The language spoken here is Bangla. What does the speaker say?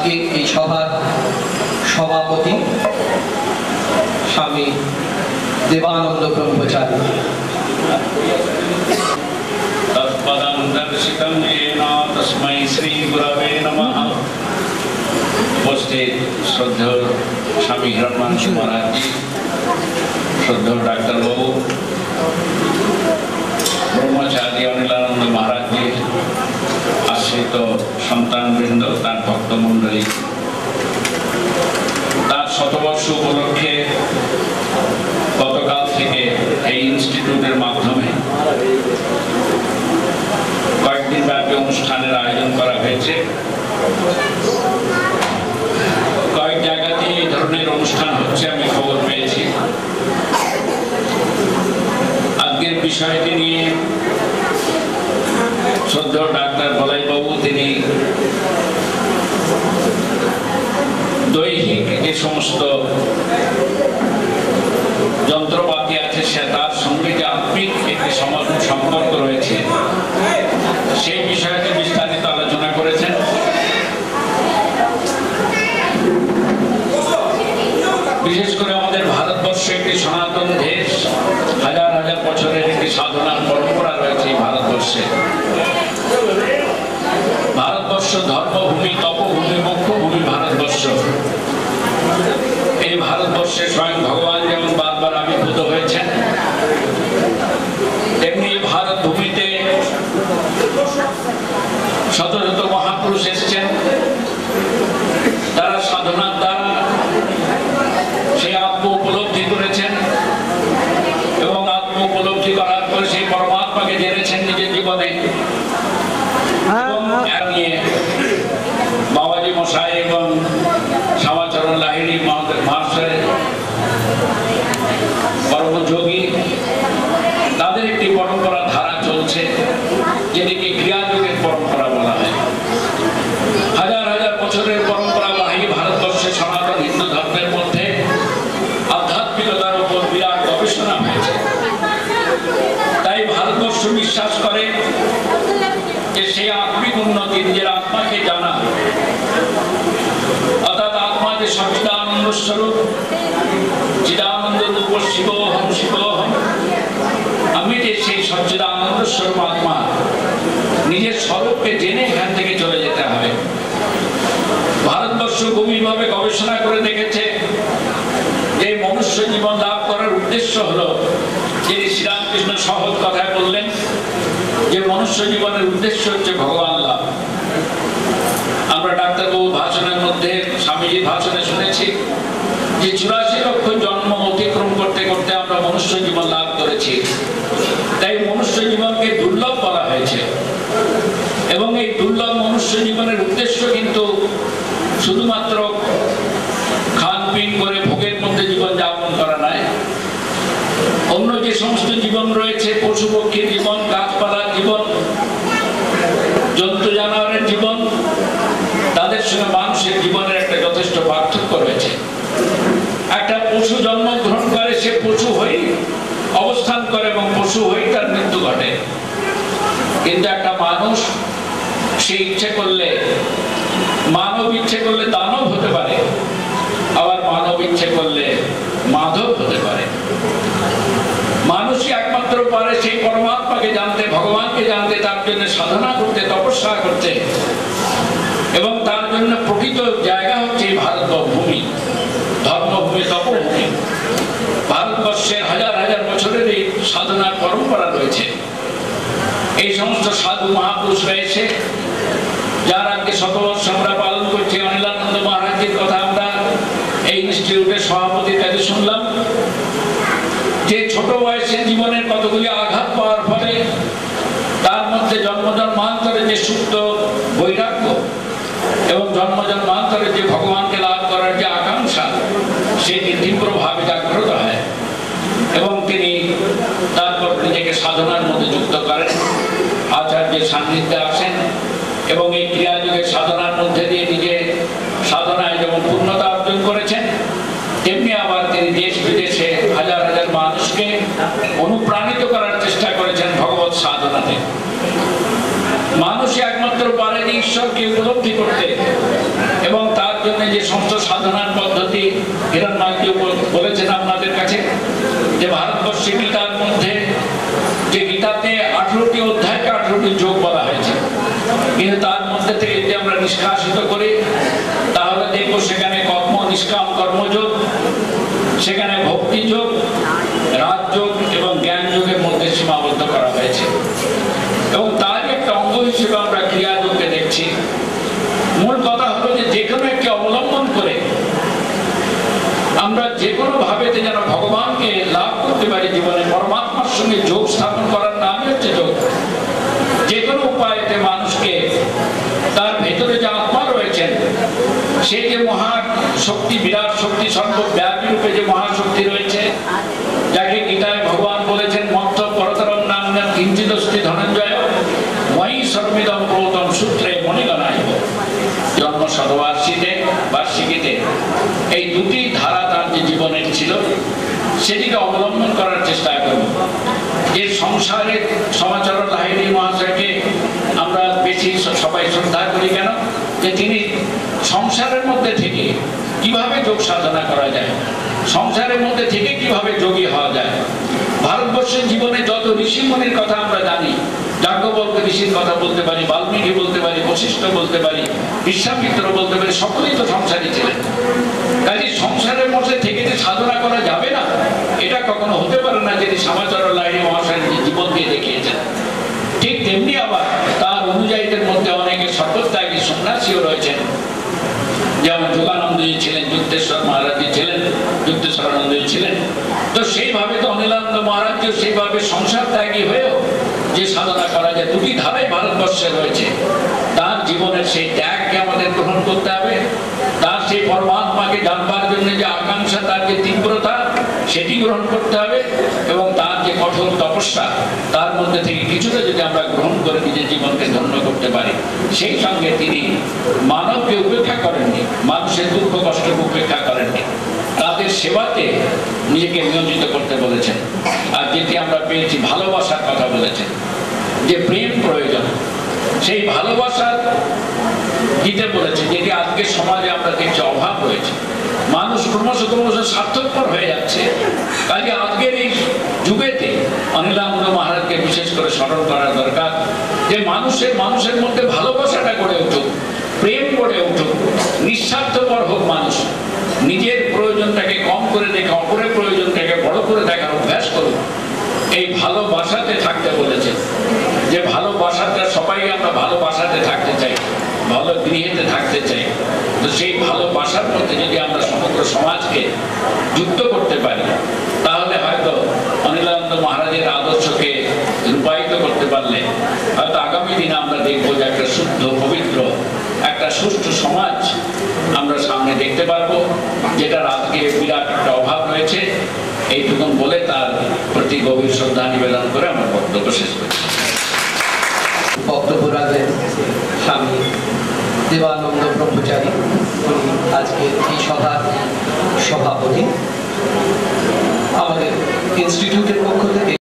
আজকে এই সভার সভাপতি স্বামী দেবানন্দ ব্রহ্মচারী। তৎপদং দর্শিতং येन তস্मै শ্রী গুরবে নমঃ। উপস্থিত শ্রদ্ধেয় স্বামী হিরণ্যাংশু মহারাজজি, শ্রদ্ধেয় ডাক্তারবাবু, ব্রহ্মচারী অনিলানন্দ মহারাজজি, আশ্রিত সন্তানবৃন্দ, তার ভক্তমণ্ডলী, তার শতবর্ষ উপলক্ষে গতকাল থেকে এই ইনস্টিটিউটের মাধ্যমে কয়েকদিন ব্যাপী অনুষ্ঠানের আয়োজন করা হয়েছে। কয়েক জায়গাতে এই ধরনের অনুষ্ঠান হচ্ছে, আমি খবর পেয়েছি। আজকের বিষয়টি নিয়ে শ্রদ্ধেয় ডাক্তার বলাইবাবু তিনি দৈহিক যে সমস্ত যন্ত্রপাতি আছে সে তার সঙ্গে যে আত্মিক একটি সম্পর্ক রয়েছে সেই বিষয়টি বিস্তারিত আলোচনা করেছেন। বিশেষ করে আমাদের ভারতবর্ষ একটি সনাতন দেশ, হাজার হাজার বছরের একটি সাধনার পরম্পরা রয়েছে এই ভারতবর্ষে। ভারতবর্ষ ধর্মভূমি, তপভূমি, মোক্ষভূমি ভারতবর্ষ। এই ভারতবর্ষে স্বয়ং ভগবান যেমন বারবার আবির্ভূত হয়েছেন, তেমনি ভারত ভূমিতে শত শত মহাপুরুষ এসেছেন। তারা সাধনার দ্বারা সেই আত্ম উপলব্ধি করেছেন এবং আত্ম উপলব্ধি করার পরে সেই পরমাত্মাকে জেনেছেন নিজের জীবনে। বাবাজি মশাই এবং শ্যামাচরণ লাহিড়ী মহাশয় পরমযোগী, তাদের একটি পরম্পরা ধারা চলছে যেটিকে ক্রিয়াযোগের পরম্পরা বলা হয়। হাজার হাজার বছরের পরম্পরাবাহী ভারতবর্ষে সনাতন হিন্দু ধর্মের মধ্যে আধ্যাত্মিকতার উপর বিরাট গবেষণা হয়েছে। তাই ভারতবর্ষ বিশ্বাস করে যে সেই আত্মিক উন্নতি, নিজের আত্মাকে জানা, অর্থাৎ আত্মা যে সচ্চিদানন্দ স্বরূপ, চিদানন্দ রূপ শিবোহম শিবোহম, আমি যে সেই সচ্চিদানন্দ স্বরূপ আত্মা, নিজের স্বরূপকে জেনে এখান থেকে চলে যেতে হবে। ভারতবর্ষ গভীরভাবে গবেষণা করে দেখেছে যে মনুষ্য জীবন লাভ করার উদ্দেশ্য হলো, যিনি শ্রীরামকৃষ্ণ সহজ কথায় বললেন যে মনুষ্য জীবনের উদ্দেশ্য হচ্ছে ভগবান লাভ। আমরা ডাক্তারবাবুর ভাষণের মধ্যে, স্বামীজির ভাষণে শুনেছি যে 84 লক্ষ জন্ম অতিক্রম করতে করতে আমরা মনুষ্য জীবন লাভ করেছি। তাই মনুষ্য জীবনকে দুর্লভ বলা হয়েছে এবং এই দুর্লভ মনুষ্য জীবনের উদ্দেশ্য কিন্তু শুধুমাত্র খানপিন করে ভোগের মধ্যে জীবন যাপন করা নয়। অন্য যে সমস্ত জীবন রয়েছে, পশু পক্ষীর জীবন, গাছপালার জীবন, জন্তু জানোয়ারের জীবন, তাদের সঙ্গে মানুষের জীবনের একটা যথেষ্ট পার্থক্য রয়েছে। একটা পশু জন্মগ্রহণ করে, সে পশু হয়ে অবস্থান করে এবং পশু হয়ে তার মৃত্যু ঘটে। কিন্তু একটা মানুষ, সে ইচ্ছে করলে, মানব ইচ্ছে করলে দানব হতে পারে, আবার মানব ইচ্ছে করলে মাধব হতে পারে। মানুষই একমাত্র পারে সেই পরমাত্মাকে জানতে, ভগবানকে জানতে, তার জন্য সাধনা করতে, তপস্যা করতে, এবং তার জন্য প্রকৃত জায়গা হচ্ছে এই ভারত ভূমি, ধর্মভূমি, তপভূমি। ভারতবর্ষের হাজার হাজার বছরের এই সাধনার পরম্পরা রয়েছে। এই সমস্ত সাধু মহাপুরুষরা এসে, যার আজকে শতবর্ষ আমরা পালন করছি, অনিলানন্দ মহারাজের কথা আমরা এই ইনস্টিটিউটের সভাপতির কাছে শুনলাম যে ছোট বয়সে জীবনের কতগুলি আঘাত পাওয়ার ফলে তার মধ্যে জন্মজন্মান্তরে যে সুপ্ত বৈরাগ্য এবং জন্মজন্মান্তরে যে ভগবানকে লাভ করার যে আকাঙ্ক্ষা, সেটি তীব্রভাবে জাগ্রত হয় এবং তিনি তারপর নিজেকে সাধনার মধ্যে যুক্ত করেন, আচার্যের সান্নিধ্যে আসেন এবং এই ক্রিয়াযোগের সাধনার মধ্যে দিয়ে নিজে সাধনায় যেমন পূর্ণতা অর্জন করেছেন, তেমনি আবার তিনি দেশ বিদেশে হাজার হাজার মানুষকে অনুপ্রাণিত করার চেষ্টা করেছেন ভগবত সাধনাতে। মানুষ একমাত্র পারেন ঈশ্বরকে উপলব্ধি করতে এবং সমস্ত সাধনার পদ্ধতি হিরণ্ময় বলেছেন আপনাদের কাছে, যে ভারতবর্ষে গীতার মধ্যে, যে গীতাতে 18টি অধ্যায়কে 18টি যোগ বলা হয়েছে, কিন্তু তার মধ্যে থেকে যদি আমরা নিষ্কাশিত করি তাহলে দেখবো সেখানে কর্ম নিষ্কাম কর্মযোগ, সেখানে ভক্তিযোগ, রাজযোগ এবং জ্ঞান যোগের মধ্যে সীমাবদ্ধ করা হয়েছে। এবং তারই একটা অঙ্গ হিসেবে আমরা ক্রিয়াযোগকে দেখছি। মূল কথা হলো যে কোনো একটি অবলম্বন করে আমরা যে কোনো ভাবে যেন ভগবানকে লাভ করতে পারি, জীবনে পরমাত্মার সঙ্গে যোগ স্থাপন করার নামই হচ্ছে যোগ। যে কোনো উপায়তে মানুষকে তার ভেতরে যে আত্মা রয়েছেন, সেই যে মহাশক্তি, বিরাট শক্তি, সর্বব্যাপী রূপে যে মহাশক্তি রয়েছে, যাকে গীতায় ভগবান বলেছেন মত্ত পরতরম নাম্যম কিঞ্চিদস্তি ধনঞ্জয় ময়ি সর্বমিদং প্রোতম সূত্রে মণিগণাইব। জন্ম বার্ষিকীতে এই দুটি ধারা তার যে জীবনের ছিল সেটিকে অবলম্বন করার চেষ্টা করব। যে সংসারের সমাচরণ লাহিড়ী মহাশয়কে আমরা বেশি সবাই শ্রদ্ধা করি কেন? যে তিনি সংসারের মধ্যে থেকে কিভাবে যোগ সাধনা করা যায়, সংসারের মধ্যে থেকে কিভাবে যোগী হওয়া যায়। ভারতবর্ষের জীবনে যত ঋষিমুনির কথা আমরা জানি, যাজ্ঞবল্ক্য ঋষির কথা বলতে পারি, বাল্মীকি বলতে পারি, বশিষ্ঠ বলতে পারি, বিশ্বামিত্র বলতে পারি, সকলেই তো সংসারী ছিলেন। কাজে সংসারের মধ্যে থেকে যে সাধনা করা যাবে না, এটা কখনো হতে পারে না যিনি শ্যামাচরণ লাহিড়ী মহাশয়ের জীবন দিয়ে দেখিয়েছেন। ঠিক তেমনি আবার তার অনুযায়ীদের মধ্যে অনেকে সর্বত্যাগী সন্ন্যাসীও রয়েছেন, যেমন যোগানন্দজি ছিলেন, যুক্তেশ্বর মহারাজজি ছিলেন, যুক্তেশ্বরানন্দজি ছিলেন। তো সেইভাবে তো অনিলানন্দ মহারাজও সেইভাবে সংসার ত্যাগী হয়েও যে সাধনা করা যায়, দুটি ধারাই ভারতবর্ষে রয়েছে। তার জীবনের সেই ত্যাগকে আমাদের গ্রহণ করতে হবে, তার সেই পরমাত্মাকে জানবার জন্য যে আকাঙ্ক্ষা, তার যে তীব্রতা, সেটি গ্রহণ করতে হবে। এবং তার যে কঠোর তপস্যা, তার মধ্যে থেকে কিছুটা যদি আমরা গ্রহণ করে নিজের জীবনকে ধন্য করতে পারি। সেই সঙ্গে তিনি মানবকে উপেক্ষা করেননি, মানুষের দুঃখ কষ্টকে উপেক্ষা করেননি, তাদের সেবাতে নিজেকে নিয়োজিত করতে বলেছেন। আর যেটি আমরা পেয়েছি, ভালোবাসার কথা বলেছেন, যে প্রেম প্রয়োজন, সেই ভালোবাসা দিতে বলেছে, যেটি আজকের সমাজে আমরা দেখছি অভাব রয়েছে। মানুষ ক্রমশ স্বার্থপর হয়ে যাচ্ছে। কাজে আজকের এই যুগেতে অনিলানন্দ মহারাজকে বিশেষ করে স্মরণ করা দরকার, যে মানুষের মধ্যে ভালোবাসাটা গড়ে উঠুক, প্রেম গড়ে উঠুক, নিঃস্বার্থপর হোক মানুষ, নিজের প্রয়োজনটাকে কম করে দেখে অপরের প্রয়োজনটাকে বড় করে দেখার অভ্যাস করুক। এই ভালোবাসাতে থাকতে বলেছে, যে ভালোবাসাটা সবাই আমরা ভালোবাসাতে থাকতে চাই, ভালো গৃহেতে থাকতে চাই। তো সেই ভালোবাসার মধ্যে যদি আমরা সমগ্র সমাজকে যুক্ত করতে পারি, তাহলে হয়তো অনিলানন্দ মহারাজের আদর্শকে রূপায়িত করতে পারলে হয়তো আগামী দিনে আমরা দেখবো যে একটা শুদ্ধ, পবিত্র, একটা সুষ্ঠু সমাজ আমরা সামনে দেখতে পারবো, যেটার আজকে বিরাট একটা অভাব রয়েছে। এইটুকুন বলে তার প্রতি গভীর শ্রদ্ধা নিবেদন করে আমার বক্তব্য শেষ করছি। বক্তব্য রাখবেন স্বামী দেবানন্দ ব্রহ্মচারী, উনি আজকে এই সভার সভাপতি। আমাদের ইনস্টিটিউটের পক্ষ থেকে